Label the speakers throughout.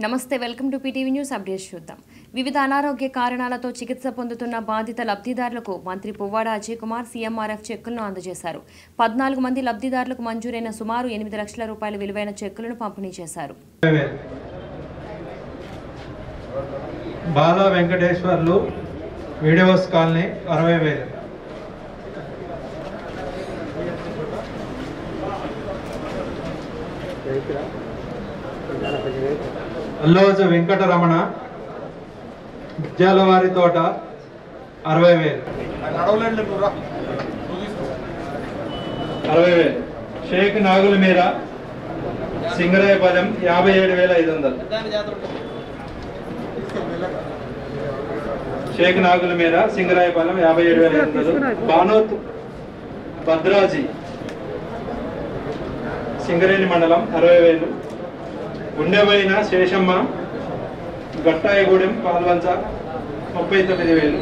Speaker 1: నమస్తే welcome to PTV news updates చూద్దాం. వివిధ అనారోగ్య కారణాలతో చికిత్స పొందుతున్న బాధిత లబ్ధిదారులకు మంత్రి పువ్వాడ అజయ్ కుమార్ సీఎంఆర్ఎఫ్ చెక్కులను అందజేశారు. 14 మంది లబ్ధిదారులకు మంజూరైన సుమారు 8 లక్షల రూపాయల విలువైన చెక్కులను పంపిణీ చేశారు.
Speaker 2: బాలా వెంకటేశ్వర్లు వీడియోస్ కాలనీ 60,000. అల్లోజు వెంకటరమణ విద్యాలవారి తోట 60,000. షేక్ నాగుల మీర సింగరాయపాలెం 57,500. షేక్ నాగుల మీర సింగరాయపాలెం 57,500. బానోత్ భద్రాజీ సింగరేణి మండలం 60,000. గుండెబైన శేషమ్మ గట్టాయగూడెం పాల్వంచ 39,000.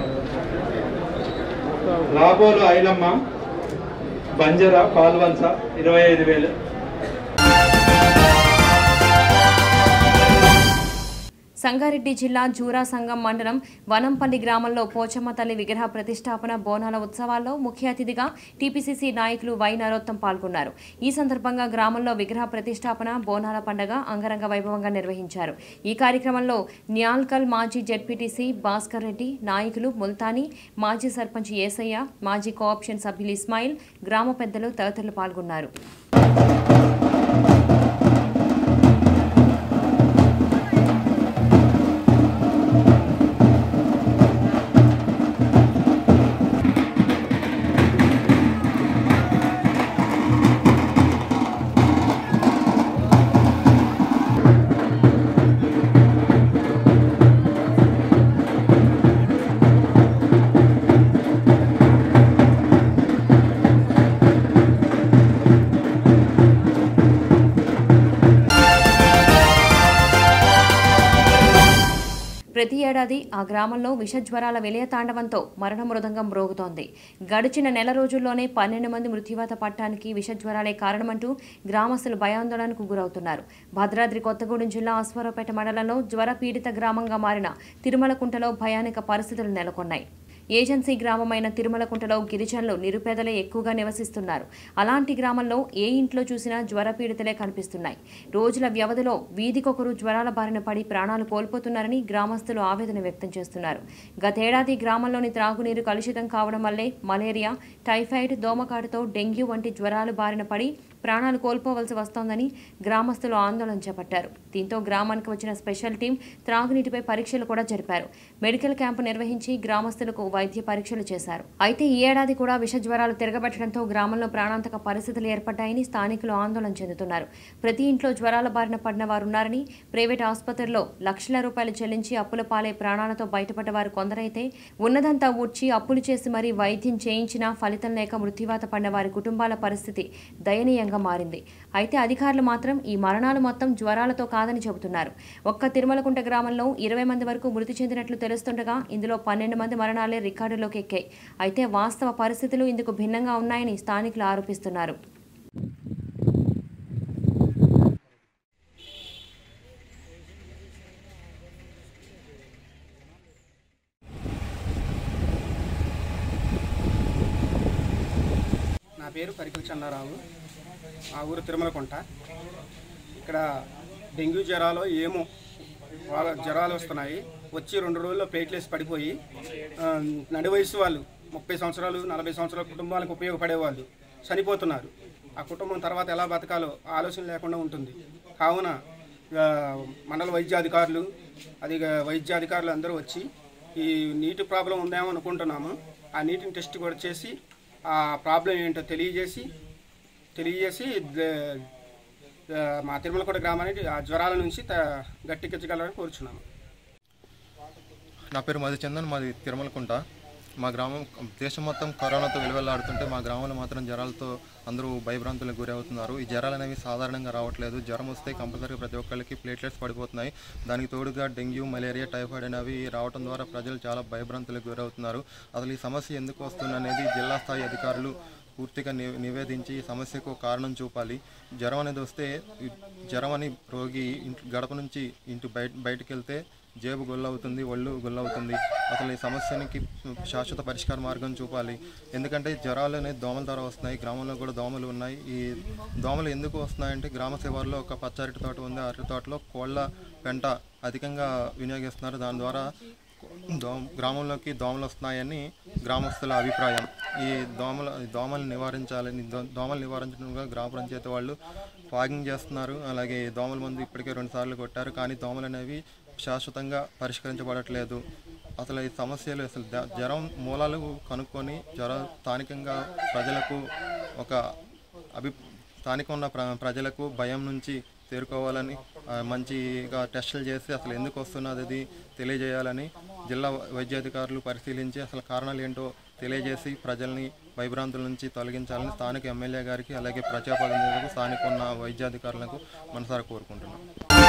Speaker 2: రాబోలు ఐలమ్మ బంజర పాల్వంచ 25,000.
Speaker 1: సంగారెడ్డి జిల్లా జూరా సంఘం మండలం వనంపల్లి గ్రామంలో పోచమ్మ తల్లి విగ్రహ ప్రతిష్టాపన బోనాల ఉత్సవాల్లో ముఖ్య అతిథిగా టీపీసీసీ నాయకులు వై నరోత్తం పాల్గొన్నారు. ఈ సందర్భంగా గ్రామంలో విగ్రహ ప్రతిష్టాపన బోనాల పండుగ అంగరంగ వైభవంగా నిర్వహించారు. ఈ కార్యక్రమంలో న్యాల్కల్ మాజీ జెడ్పీటీసీ భాస్కర్ రెడ్డి, నాయకులు ముల్తానీ, మాజీ సర్పంచ్ ఏసయ్య, మాజీ కోఆప్షన్ సభ్యులు ఇస్మాయిల్, గ్రామ పెద్దలు తదితరులు పాల్గొన్నారు. ప్రతి ఏడాది ఆ గ్రామంలో విషజ్వరాల విలయతాండవంతో మరణ మృదంగం మ్రోగుతోంది. గడిచిన నెల రోజుల్లోనే 12 మంది మృత్యువాత పట్టానికి విషజ్వరాలే కారణమంటూ గ్రామస్తులు భయాందోళనకు గురవుతున్నారు. భద్రాద్రి కొత్తగూడెం జిల్లా అశ్వారావుపేట మండలంలో జ్వర పీడిత గ్రామంగా మారిన తిరుమలకుంటలో భయానక పరిస్థితులు నెలకొన్నాయి. ఏజెన్సీ గ్రామమైన తిరుమలకుంటలో గిరిజనులు నిరుపేదలే ఎక్కువగా నివసిస్తున్నారు. అలాంటి గ్రామంలో ఏ ఇంట్లో చూసినా జ్వర పీడితలే కనిపిస్తున్నాయి. రోజుల వ్యవధిలో వీధికొకరు జ్వరాల బారిన పడి ప్రాణాలు కోల్పోతున్నారని గ్రామస్తులు ఆవేదన వ్యక్తం చేస్తున్నారు. గతేడాది గ్రామంలోని త్రాగునీరు కలుషితం కావడం వల్లే మలేరియా, టైఫాయిడ్, దోమకాటుతో డెంగ్యూ వంటి జ్వరాలు బారిన పడి ప్రాణాలు కోల్పోవలసి వస్తోందని గ్రామస్తులు ఆందోళన చేపట్టారు. దీంతో గ్రామానికి వచ్చిన స్పెషల్ టీం త్రాగునీటిపై పరీక్షలు కూడా జరిపారు. మెడికల్ క్యాంపు నిర్వహించి గ్రామస్తులకు వైద్య పరీక్షలు చేశారు. అయితే ఈ ఏడాది కూడా విష జ్వరాలు తిరగబెట్టడంతో గ్రామంలో ప్రాణాంతక పరిస్థితులు ఏర్పడ్డాయని స్థానికులు ఆందోళన చెందుతున్నారు. ప్రతి ఇంట్లో జ్వరాల బారిన పడిన వారున్నారని, ప్రైవేట్ ఆసుపత్రుల్లో లక్షల రూపాయలు చెల్లించి అప్పుల పాలై ప్రాణాలతో బయటపడ్డ వారు కొందరైతే ఉన్నదంతా ఊడ్చి అప్పులు చేసి మరీ వైద్యం చేయించినా ఫలితం లేక మృత్యువాత పడిన వారి కుటుంబాల పరిస్థితి దయనీయంగా మారింది. అయితే అధికారులు మాత్రం ఈ మరణాలు మొత్తం జ్వరాలతో కాదని చెబుతున్నారు. ఒక్క తిరుమలకుంట గ్రామంలో 20 మంది వరకు మృతి చెందినట్లు తెలుస్తుండగా ఇందులో 12 మంది మరణాలే రికార్డులోకి ఎక్కాయి. అయితే వాస్తవ పరిస్థితులు ఇందుకు భిన్నంగా ఉన్నాయని స్థానికులు ఆరోపిస్తున్నారు.
Speaker 3: నా పేరు పరికల్ చంద్రరావు. ఆ ఊరు తిరుమలకుంట. ఇక్కడ డెంగ్యూ జ్వరాలు ఏమో జ్వరాలు వస్తున్నాయి. వచ్చి 2 రోజుల్లో ప్లేట్లేసి పడిపోయి నడి వయసు వాళ్ళు 30 సంవత్సరాలు 40 సంవత్సరాల కుటుంబాలకు ఉపయోగపడేవాళ్ళు చనిపోతున్నారు. ఆ కుటుంబం తర్వాత ఎలా బతకాలో ఆలోచన లేకుండా ఉంటుంది. కావున మండల వైద్యాధికారులు వైద్యాధికారులు అందరూ వచ్చి ఈ నీటి ప్రాబ్లం ఉందేమో అనుకుంటున్నాము. ఆ నీటిని టెస్ట్ కూడా చేసి ఆ ప్రాబ్లం ఏంటో తెలియజేసి మా తిరుమలకుంట గ్రామానికి ఆ జ్వరాల నుంచి గట్టెక్కించగలరని కోరుచున్నాము.
Speaker 4: నా పేరు మధుచందన్, మాది తిరుమలకుంట. మా గ్రామం దేశం మొత్తం కరోనాతో విలువెల్లాడుతుంటే మా గ్రామంలో మాత్రం జ్వరాలతో అందరూ భయభ్రాంతులకు గురవుతున్నారు. ఈ జ్వరాలు అనేవి సాధారణంగా రావట్లేదు. జ్వరం వస్తే కంపల్సరీగా ప్రతి ఒక్కరికి ప్లేట్లెట్స్ పడిపోతున్నాయి. దానికి తోడుగా డెంగ్యూ, మలేరియా, టైఫాయిడ్ అనేవి రావడం ద్వారా ప్రజలు చాలా భయభ్రాంతులకు గురవుతున్నారు. అసలు ఈ సమస్య ఎందుకు వస్తుంది అనేది జిల్లా స్థాయి అధికారులు పూర్తిగా నివేదించి ఈ సమస్యకు కారణం చూపాలి. జ్వరం అనేది వస్తే జ్వరం అని రోగి గడప నుంచి బయటకు వెళ్తే జేబు గొల్లవుతుంది, ఒళ్ళు గొల్లవుతుంది. అసలు ఈ సమస్యకి శాశ్వత పరిష్కార మార్గం చూపాలి. ఎందుకంటే జ్వరాలు అనేది దోమల ద్వారా వస్తున్నాయి. గ్రామంలో కూడా దోమలు ఉన్నాయి. ఈ దోమలు ఎందుకు వస్తున్నాయంటే గ్రామ శివారులో ఒక పచ్చ అరటి తోట ఉంది. అరటి తోటలో కోళ్ళ పెంట అధికంగా వినియోగిస్తున్నారు. దాని ద్వారా గ్రామంలోకి దోమలు వస్తున్నాయని గ్రామస్తుల అభిప్రాయం. ఈ దోమలు నివారించాలని దోమలు నివారించడంగా గ్రామ పంచాయతీ వాళ్ళు ఫాగింగ్ చేస్తున్నారు. అలాగే దోమల మందు ఇప్పటికే 2 సార్లు కొట్టారు. కానీ దోమలు అనేవి శాశ్వతంగా పరిష్కరించబడట్లేదు. అసలు ఈ సమస్యలు అసలు జ్వరం మూలాలు కనుక్కొని స్థానికంగా ప్రజలకు స్థానికంగా ఉన్న ప్రజలకు భయం నుంచి తేరుకోవాలని మంచిగా టెస్టులు చేసి అసలు ఎందుకు వస్తున్నది అది తెలియజేయాలని జిల్లా వైద్యాధికారులు పరిశీలించి అసలు కారణాలు ఏంటో తెలియజేసి ప్రజల్ని భయభ్రాంతుల నుంచి తొలగించాలని స్థానిక ఎమ్మెల్యే గారికి అలాగే ప్రజాప్రతినిధులకు స్థానిక ఉన్న వైద్యాధికారులకు మనసారా కోరుకుంటున్నాం.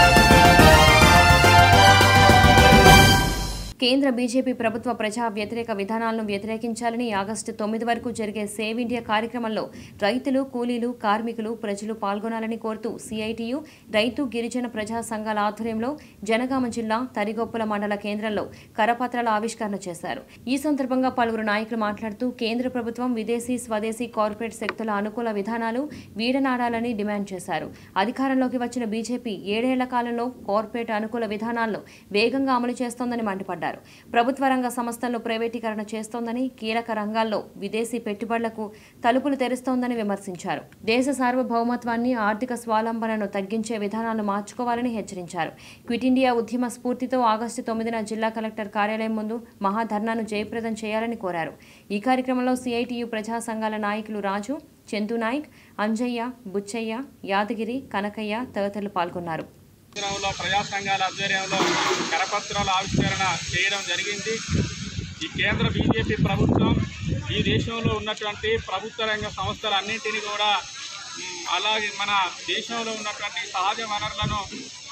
Speaker 1: కేంద్ర బీజేపీ ప్రభుత్వ ప్రజా వ్యతిరేక విధానాలను వ్యతిరేకించాలని ఆగస్టు 9 వరకు జరిగే సేవ్ ఇండియా కార్యక్రమంలో రైతులు, కూలీలు, కార్మికులు, ప్రజలు పాల్గొనాలని కోరుతూ సిఐటియు రైతు గిరిజన ప్రజా సంఘాల ఆధ్వర్యంలో జనగామ జిల్లా తరిగొప్పల మండల కేంద్రంలో కరపత్రాల ఆవిష్కరణ చేశారు. ఈ సందర్భంగా పలువురు నాయకులు మాట్లాడుతూ కేంద్ర ప్రభుత్వం విదేశీ, స్వదేశీ కార్పొరేట్ శక్తుల అనుకూల విధానాలు వీడనాడాలని డిమాండ్ చేశారు. అధికారంలోకి వచ్చిన బీజేపీ 7 ఏళ్ల కాలంలో కార్పొరేట్ అనుకూల విధానాలను వేగంగా అమలు చేస్తోందని మండిపడ్డారు. ప్రభుత్వ రంగ సంస్థలను ప్రైవేటీకరణ చేస్తోందని, కీలక రంగాల్లో విదేశీ పెట్టుబడులకు తలుపులు తెరుస్తోందని విమర్శించారు. దేశ సార్వభౌమత్వాన్ని, ఆర్థిక స్వావలంబనను తగ్గించే విధానాలను మార్చుకోవాలని హెచ్చరించారు. క్విట్ ఇండియా ఉద్యమ స్ఫూర్తితో ఆగస్టు 9న జిల్లా కలెక్టర్ కార్యాలయం ముందు మహాధర్నాను జయప్రదం చేయాలని కోరారు. ఈ కార్యక్రమంలో సిఐటియు ప్రజా సంఘాల నాయకులు రాజు, చందు నాయక్, అంజయ్య, బుచ్చయ్య, యాదగిరి, కనకయ్య తదితరులు పాల్గొన్నారు.
Speaker 5: ప్రజా సంఘాల ఆధ్వర్యంలో కరపత్రాల ఆవిష్కరణ చేయడం జరిగింది. ఈ కేంద్ర బీజేపీ ప్రభుత్వం ఈ దేశంలో ఉన్నటువంటి ప్రభుత్వ రంగ సంస్థలన్నింటినీ కూడా అలాగే మన దేశంలో ఉన్నటువంటి సహజ వనరులను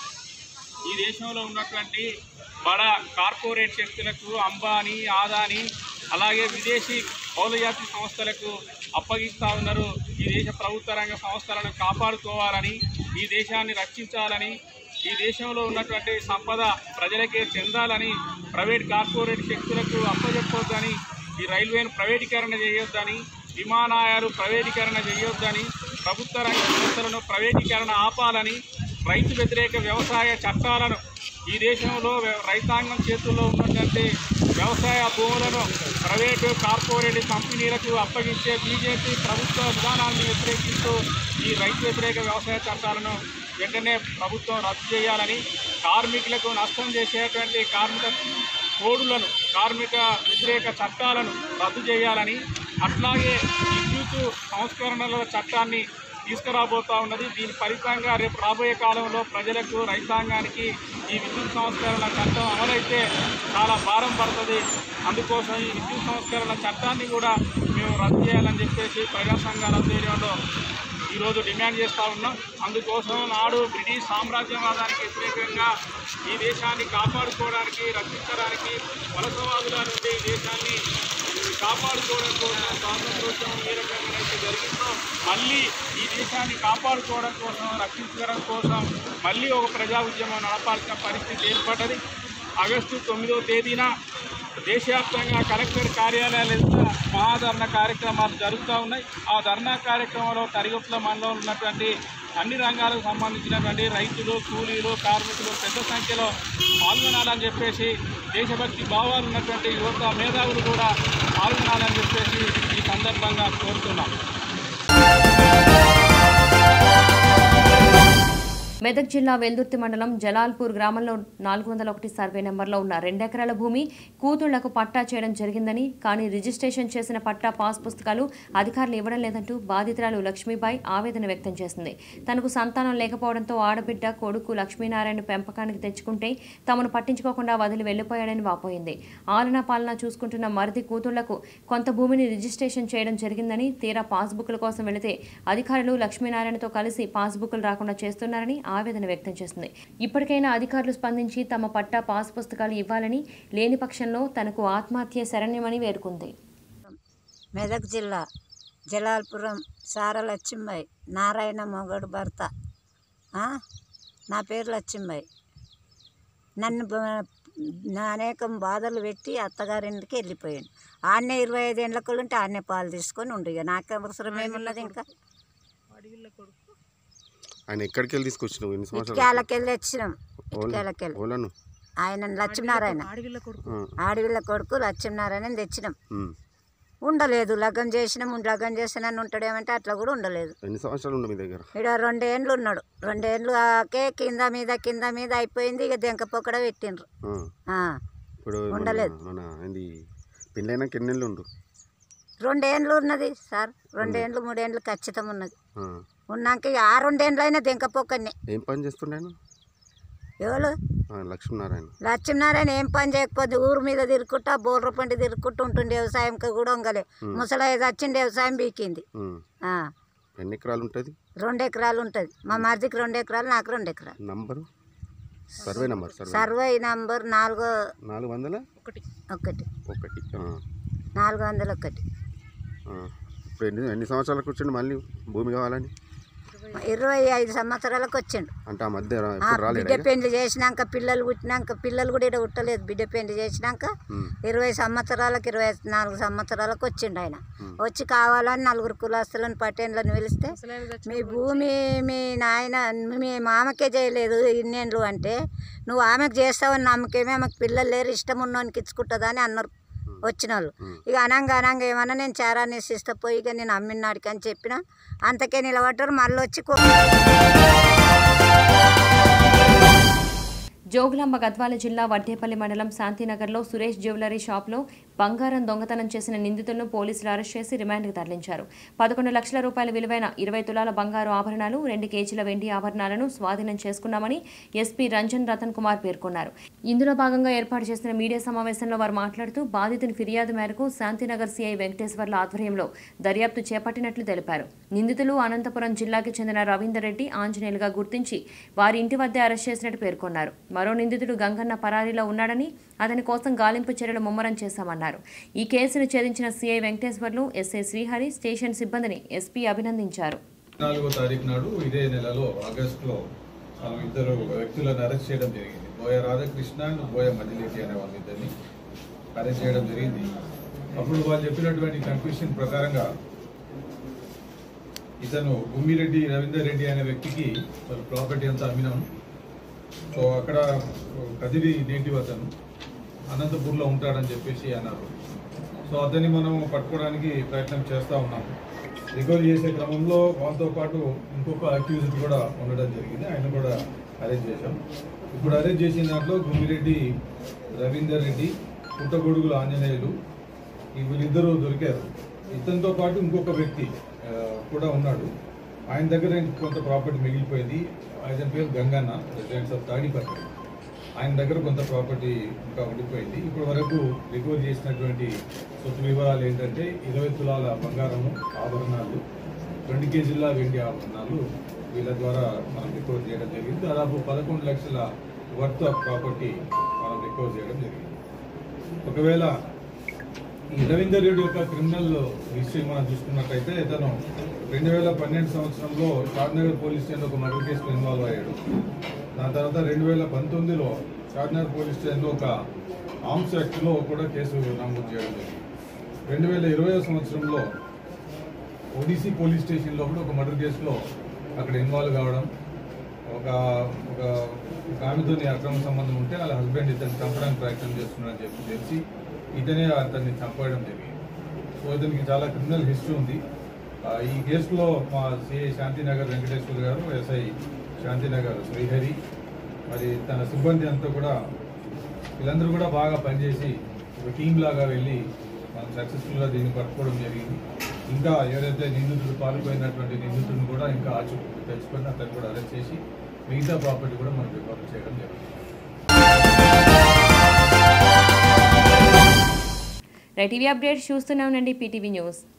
Speaker 5: ఈ దేశంలో ఉన్నటువంటి బడా కార్పొరేట్ శక్తులకు, అంబానీ, ఆదానీ, అలాగే విదేశీ పౌరయాత్రి సంస్థలకు అప్పగిస్తూ ఉన్నారు. ఈ దేశ ప్రభుత్వ రంగ సంస్థలను కాపాడుకోవాలని, ఈ దేశాన్ని రక్షించాలని, ఈ దేశంలో ఉన్నటువంటి సంపద ప్రజలకే చెందాలని ప్రైవేట్ కార్పొరేట్ శక్తులకు అప్పచెప్పొద్దని, ఈ రైల్వేను ప్రైవేటీకరణ చేయొద్దని, విమానాయాలు ప్రైవేటీకరణ చేయొద్దని, ప్రభుత్వ రంగ సంస్థలను ప్రైవేటీకరణ ఆపాలని, రైతు వ్యతిరేక వ్యవసాయ చట్టాలను ఈ దేశంలో రైతాంగం చేతుల్లో ఉన్నటువంటి వ్యవసాయ భూములను ప్రైవేటు కార్పొరేట్ కంపెనీలకు అప్పగించే బీజేపీ ప్రభుత్వ విధానాలను వ్యతిరేకిస్తూ ఈ రైతు వ్యతిరేక వ్యవసాయ చట్టాలను వెంటనే ప్రభుత్వం రద్దు చేయాలని, కార్మికులకు నష్టం చేసేటువంటి కార్మిక కోడులను, కార్మిక వ్యతిరేక చట్టాలను రద్దు చేయాలని, అట్లాగే విద్యుత్ సంస్కరణల చట్టాన్ని తీసుకురాబోతూ ఉన్నది. దీని ఫలితంగా రేపు రాబోయే కాలంలో ప్రజలకు, రైతాంగానికి ఈ విద్యుత్ సంస్కరణ చట్టం అమలైతే చాలా భారం పడుతుంది. అందుకోసం ఈ విద్యుత్ సంస్కరణ చట్టాన్ని కూడా మేము రద్దు చేయాలని చెప్పేసి ప్రజా సంఘాల ఆధ్వర్యంలో ఈరోజు డిమాండ్ చేస్తూ ఉన్నాం. అందుకోసం నాడు బ్రిటిష్ సామ్రాజ్యవాదానికి వ్యతిరేకంగా ఈ దేశాన్ని కాపాడుకోవడానికి, రక్షించడానికి, వలసవాదుల నుండి ఈ దేశాన్ని కాపాడుకోవడం కోసం స్వాతంత్రోద్యమం ఏ రకంగా అయితే జరిగిందో మళ్ళీ ఈ దేశాన్ని కాపాడుకోవడం కోసం, రక్షించడం కోసం మళ్ళీ ఒక ప్రజా ఉద్యమం నడపాల్సిన పరిస్థితి ఏర్పడ్డది. ఆగస్టు 9వ తేదీన దేశవ్యాప్తంగా కలెక్టర్ కార్యాలయాల మహాధర్నా కార్యక్రమాలు జరుగుతూ ఉన్నాయి. ఆ ధర్నా కార్యక్రమంలో తరిగొప్పల మండలంలో ఉన్నటువంటి అన్ని రంగాలకు సంబంధించినటువంటి రైతులు, కూలీలు, కార్మికులు పెద్ద సంఖ్యలో పాల్గొనాలని చెప్పేసి, దేశభక్తి భావాలు ఉన్నటువంటి యువత మేధావులు కూడా పాల్గొనాలని చెప్పేసి ఈ సందర్భంగా కోరుతున్నాం.
Speaker 1: మెదక్ జిల్లా వెల్దుర్తి మండలం జలాల్పూర్ గ్రామంలో 401 సర్వే నెంబర్లో ఉన్న 2 ఎకరాల భూమి కూతుళ్లకు పట్టా చేయడం జరిగిందని, కానీ రిజిస్ట్రేషన్ చేసిన పట్టా పాస్ పుస్తకాలు అధికారులు ఇవ్వడం లేదంటూ బాధితురాలు లక్ష్మీబాయి ఆవేదన వ్యక్తం చేసింది. తనకు సంతానం లేకపోవడంతో ఆడబిడ్డ కొడుకు లక్ష్మీనారాయణ పెంపకానికి తెచ్చుకుంటే తమను పట్టించుకోకుండా వదిలి వెళ్లిపోయాడని వాపోయింది. ఆలనా పాలన చూసుకుంటున్న మరిది కూతుళ్లకు కొంత భూమిని రిజిస్ట్రేషన్ చేయడం జరిగిందని, తీరా పాస్బుక్ల కోసం వెళితే అధికారులు లక్ష్మీనారాయణతో కలిసి పాస్బుక్లు రాకుండా చేస్తున్నారని ఆవేదన వ్యక్తం చేసింది. ఇప్పటికైనా అధికారులు స్పందించి తమ పట్టా పాస్ పుస్తకాలు ఇవ్వాలని, లేని పక్షంలో తనకు ఆత్మహత్య శరణ్యమని వేడుకుంది.
Speaker 6: మెదక్ జిల్లా జలాల్పురం సార లక్ష్మీబాయి, నారాయణ మొగడు భర్త. నా పేరు లక్ష్మీబాయి. నన్ను అనేకం బాధలు పెట్టి అత్తగారింటికి వెళ్ళిపోయాను. ఆడనే 25 ఏళ్ళకు ఉంటే ఆడనే పాలు తీసుకొని ఉండు. ఇక నాకు అవసరం ఏమున్నది? ఇంకా
Speaker 7: ఆయన ఎక్కడికి వెళ్ళి తీసుకొచ్చినావు?
Speaker 6: ఇటుకేళ్ళకెళ్ళి వచ్చినాం. ఇటుకేళ్ళకెళ్ళి ఆయన లక్ష్మీనారాయణ, ఆడవిళ్ళ కొడుకు లక్ష్మీనారాయణ తెచ్చినాం. ఉండలేదు. లగ్గం చేసినాం. లగ్గం చేసినాను ఉంటాడేమంటే అట్లా కూడా ఉండలేదు.
Speaker 7: ఎన్ని సంవత్సరాలు మీ దగ్గర?
Speaker 6: ఇక్కడ 2 ఏళ్ళు ఉన్నాడు. 2 ఏళ్ళు కింద మీద అయిపోయింది. ఇక దెంకపోకడ పెట్టిండ్రు.
Speaker 7: ఇప్పుడు
Speaker 6: ఉండలేదు.
Speaker 7: పెళ్ళైనాక ఎన్ని ఏళ్ళు ఉండు?
Speaker 6: 2 ఏళ్ళు ఉన్నది సార్. 2 ఏళ్ళు 3 ఏళ్ళు ఖచ్చితం ఉన్నది. ఉన్నాక ఆ 2 ఏళ్ళు అయినా దెంకపోకనే.
Speaker 7: ఏం పని చేస్తుండే?
Speaker 6: ఎవరు? లక్ష్మీనారాయణ ఏం పని చేయకపోతే ఊరు మీద తిరుగుకుంటా బోర్ర పంట తిరుగుకుంటూ ఉంటుంది. వ్యవసాయంకి కూడా ఉంగలే. ముసలాయి వచ్చింది, వ్యవసాయం బీకింది.
Speaker 7: ఎన్ని ఎకరాలు ఉంటుంది?
Speaker 6: 2 ఎకరాలు ఉంటుంది. మా మరిదికి 2 ఎకరాలు, నాకు 2 ఎకరాలు.
Speaker 7: Number? Survey number?
Speaker 6: Survey number
Speaker 7: 401.
Speaker 6: 401.
Speaker 7: ఇప్పుడు ఎన్ని సంవత్సరాలకు వచ్చిండు మళ్ళీ భూమి కావాలని?
Speaker 6: 25 సంవత్సరాలకు వచ్చిండు.
Speaker 7: అంటే ఆ మధ్య
Speaker 6: బిడ్డ పెళ్లి చేసినాక పిల్లలు పుట్టినాక, పిల్లలు కూడా ఇక్కడ పుట్టలేదు. బిడ్డ పెళ్లి చేసినాక 20 సంవత్సరాలకు 24 సంవత్సరాలకు వచ్చిండు ఆయన. వచ్చి కావాలని 4 కులాస్తులను పట్టేళ్ళని పిలిస్తే, మీ భూమి మీ నాయన మీ మామకే చేయలేదు ఇన్నేళ్ళు అంటే నువ్వు ఆమెకు చేస్తావని నమ్మకేమే, ఆమెకు పిల్లలు లేరు, ఇష్టం ఉన్నోనికి ఇచ్చుకుంటుందా అని అన్నారు వచ్చిన వాళ్ళు. ఇక అనంగా ఏమన్నా నేను చారాన్ని ఇస్తా పోయి ఇక నేను అమ్మినాడికి అని చెప్పిన. అంతకే నిలబడ్డారు. మళ్ళీ వచ్చి
Speaker 1: జోగులాంబ గద్వాల జిల్లా వడ్డేపల్లి మండలం శాంతినగర్లో సురేష్ జ్యువెలరీ షాప్లో బంగారం దొంగతనం చేసిన నిందితులను పోలీసులు అరెస్ట్ చేసి రిమాండ్కి తరలించారు. 11 లక్షల రూపాయల విలువైన 20 తులాల బంగారు ఆభరణాలు, 2 కేజీల వెండి ఆభరణాలను స్వాధీనం చేసుకున్నామని ఎస్పీ రంజన్ రతన్ కుమార్ పేర్కొన్నారు. ఇందులో భాగంగా ఏర్పాటు చేసిన మీడియా సమావేశంలో వారు మాట్లాడుతూ బాధితుని ఫిర్యాదు మేరకు శాంతినగర్ సిఐ వెంకటేశ్వర్ల ఆధ్వర్యంలో దర్యాప్తు చేపట్టినట్లు తెలిపారు. నిందితులు అనంతపురం జిల్లాకి చెందిన రవీందర్ రెడ్డి, ఆంజనేయులుగా గుర్తించి వారి ఇంటి వద్దే అరెస్ట్ చేసినట్టు పేర్కొన్నారు. మరో నిందితుడు గంగన్న పరారీలో ఉన్నాడని, అతని కోసం గాలింపు చర్యలు ముమ్మరం చేశామన్నారు. ఈ కేసును ఛేదించిన CI Venkateswarlu, SI Srihari, station సిబ్బందిని ఎస్పీ అభినందించారు.
Speaker 8: 4వ తారీఖు నాడు ఇదే నెలలో ఆగస్టులో మనం 2 వ్యక్తులను అరెస్ట్ చేయడం జరిగింది. బోయ రాధాకృష్ణ, బోయ మదిలేటి అనే వాళ్ళిద్దరిని అరెస్ట్ చేయడం జరిగింది. అప్పుడు వాళ్ళు చెప్పినటువంటి కన్ఫ్యూషన్ ప్రకారంగా ఇతను గుమ్మిరెడ్డి రవీందర్ రెడ్డి అనే వ్యక్తికి వాళ్ళ ప్రాపర్టీ అంతా అమ్మినాం. సో అక్కడ కదిరి నేటివ్ అతను అనంతపూర్లో ఉంటాడని చెప్పేసి అన్నారు. సో అతన్ని మనం పట్టుకోవడానికి ప్రయత్నం చేస్తూ ఉన్నాము. రికవరీ చేసే క్రమంలో వాళ్ళతో పాటు ఇంకొక అక్యూజ్డ్ కూడా ఉండడం జరిగింది. ఆయన కూడా అరెస్ట్ చేశాం. ఇప్పుడు అరెస్ట్ చేసిన దాంట్లో గుమ్మిరెడ్డి రవీందర్ రెడ్డి, పుట్టగొడుగుల ఆంజనేయులు, వీళ్ళిద్దరూ దొరికారు. ఇతనితో పాటు ఇంకొక వ్యక్తి కూడా ఉన్నాడు. ఆయన దగ్గర కొంత ప్రాపర్టీ మిగిలిపోయింది. ఆయన పేరు గంగన్న, రెసిడెంట్స్ ఆఫ్ తాడిపత్రి. ఆయన దగ్గర కొంత ప్రాపర్టీ ఇంకా ఉండిపోయింది. ఇప్పటి వరకు రికవరీ చేసినటువంటి సొత్తు వివరాలు ఏంటంటే 20 తులాల బంగారము ఆభరణాలు, 2 కేజీల వెండి ఆభరణాలు వీళ్ళ ద్వారా మనం రికవర్ చేయడం జరిగింది. దాదాపు 11 లక్షల వర్త్ ఆఫ్ ప్రాపర్టీ మనం రికవర్ చేయడం జరిగింది. ఒకవేళ ఈ రవీందర్ రెడ్డి యొక్క క్రిమినల్ హిస్టరీ మనం చూసుకున్నట్లయితే ఇతను 2012 సంవత్సరంలో షాద్నగర్ పోలీస్ స్టేషన్లో ఒక మర్డర్ కేసులో ఇన్వాల్వ్ అయ్యాడు. దాని తర్వాత 2019లో షాద్నగర్ పోలీస్ స్టేషన్లో ఒక ఆర్మ్స్ యాక్ట్లో కూడా కేసు నమోదు చేయడం జరిగింది. 2020 సంవత్సరంలో ఓడిసి పోలీస్ స్టేషన్లో కూడా ఒక మర్డర్ కేసులో అక్కడ ఇన్వాల్వ్ కావడం, ఒక ఆమెతో అక్రమ సంబంధం ఉంటే వాళ్ళ హస్బెండ్ ఇతన్ని చంపడానికి ప్రయత్నం చేస్తున్నాడని చెప్పి తెలిసి ఇతనే అతన్ని చంపేయడం జరిగింది. సో ఇతనికి చాలా క్రిమినల్ హిస్టరీ ఉంది. ఈ కేసులో మా సిఐ శాంతినగర్ వెంకటేశ్వర్ గారు, ఎస్ఐ శాంతినగర్ శ్రీహరి, మరి తన సిబ్బంది అంతా కూడా వీళ్ళందరూ కూడా బాగా పనిచేసి ఒక టీం లాగా వెళ్ళి మనం సక్సెస్ఫుల్గా దీన్ని పట్టుకోవడం జరిగింది. ఇంకా ఎవరైతే నిందితుడు పాల్గొయినటువంటి నిందితుడిని కూడా ఇంకా తెచ్చుకొని అతను కూడా అరెస్ట్ చేసి మిగతా ప్రాపర్టీ కూడా మనం రికవర్ చేయడం జరిగింది.
Speaker 1: రైట్, టీవీ అప్డేట్స్ చూస్తూనే ఉండండి PTV న్యూస్.